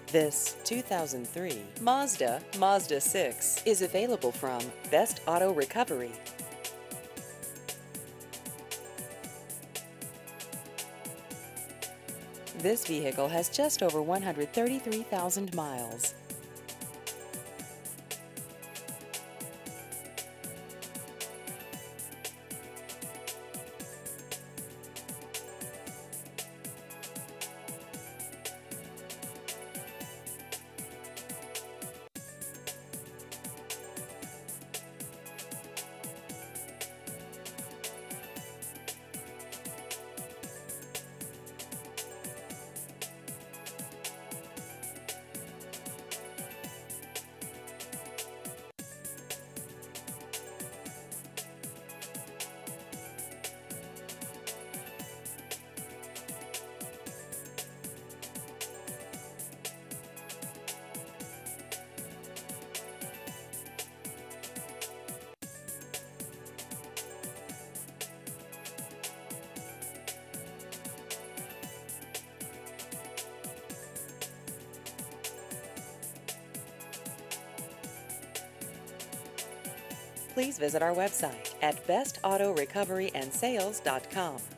This 2003 Mazda 6 is available from Best Auto Recovery. This vehicle has just over 133,000 miles. Please visit our website at bestautorecoveryandsales.com.